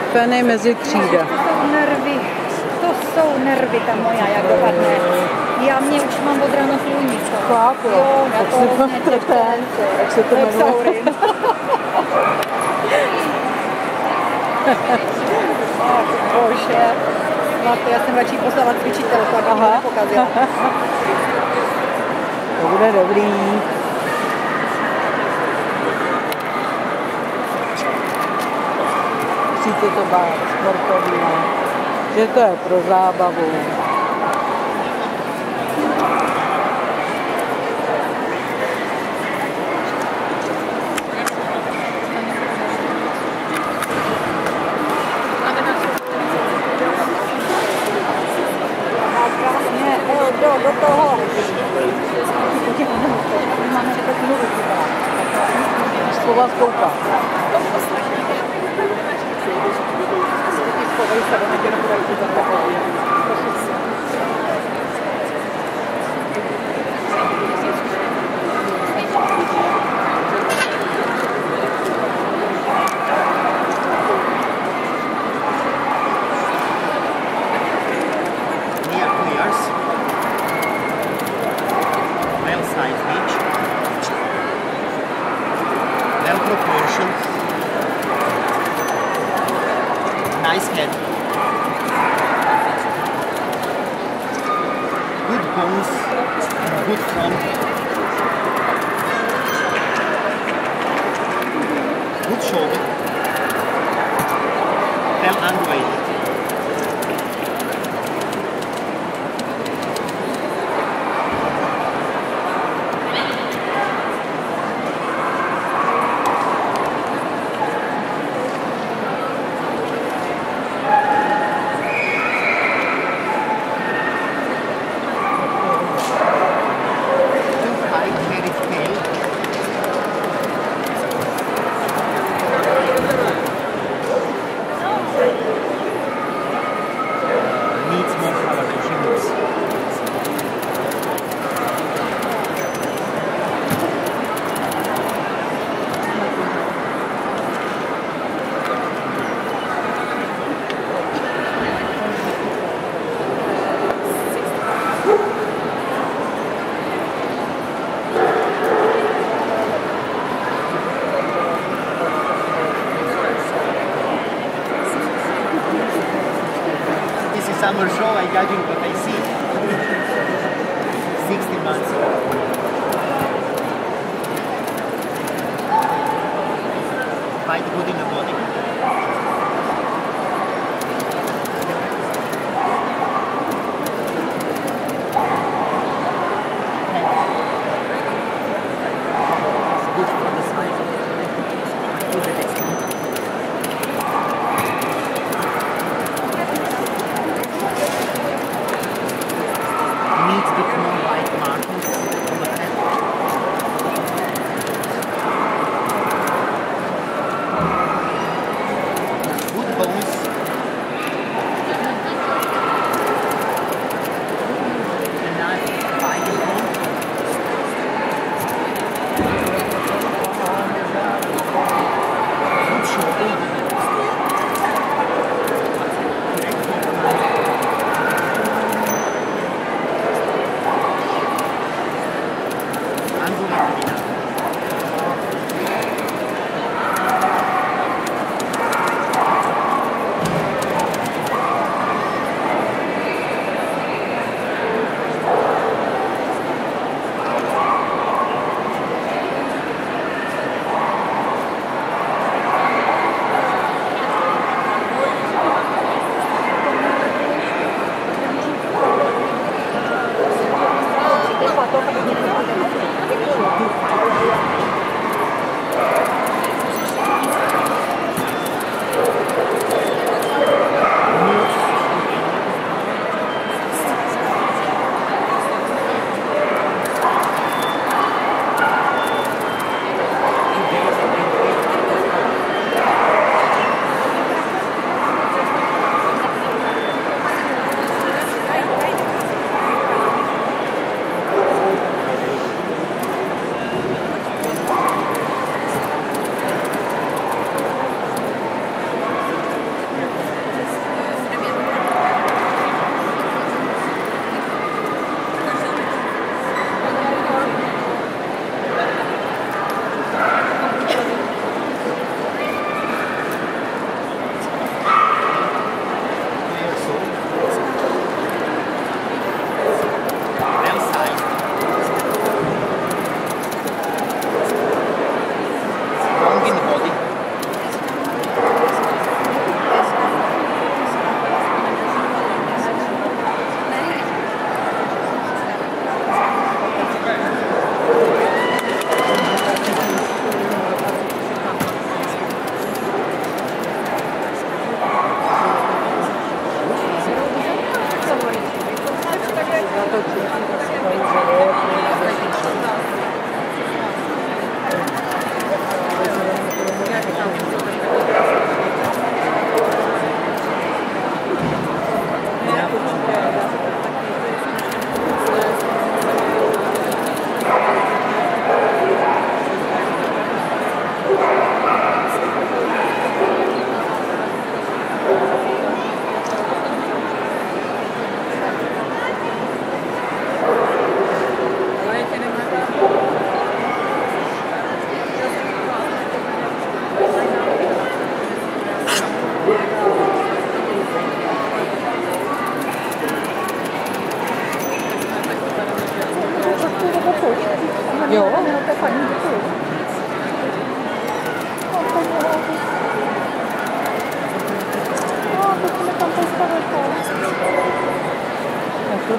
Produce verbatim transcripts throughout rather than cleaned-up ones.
Feny mezi třída. To jsou nervy, to jsou nervy ta moja, jak dopadne. Já mě už mám od rána sluníčko. Chápu. Jo, jako hodně ten, jak se to jmenuje? Ach, bože. Matko, já jsem radši poslala cvičitelku, aby mě nepokazila. To bude dobrý. Musíte to bát sportovně, že to je pro zábavu. Do, do toho. Po vás kouká. Nice head. Good bones, good form. Good shoulder. Well underweight. Summer show, I judging what I see. sixty months. Fight good in the body. Good for the spine. Good the next one. Needs the small white markings on the head.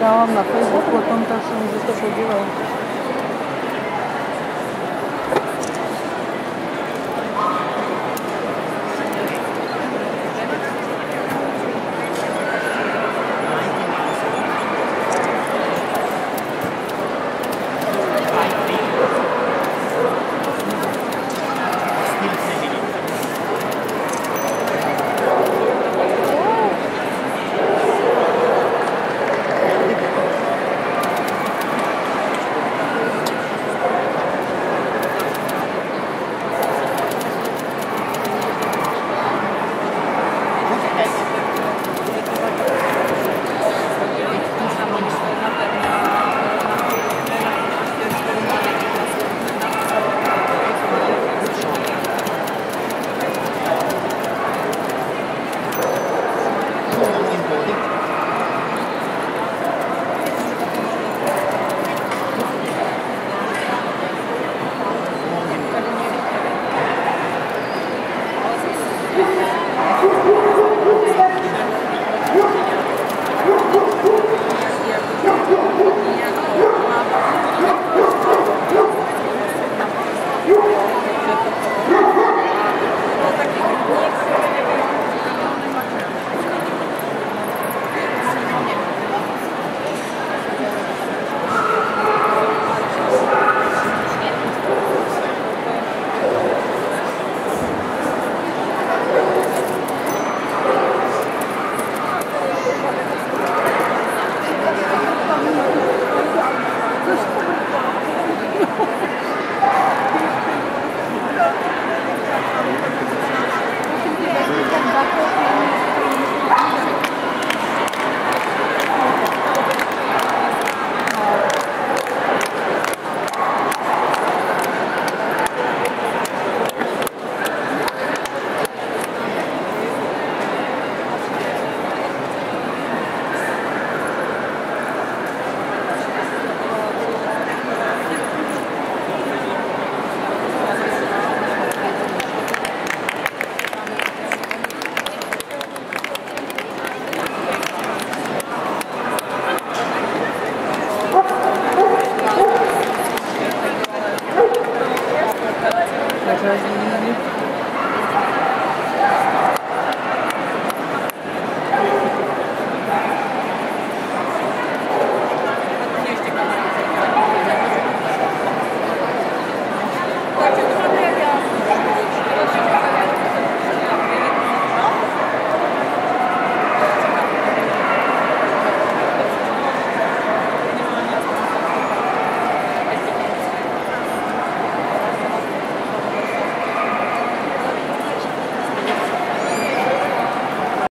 dávám na Facebook potom, tak se můžete podívat. Thank you.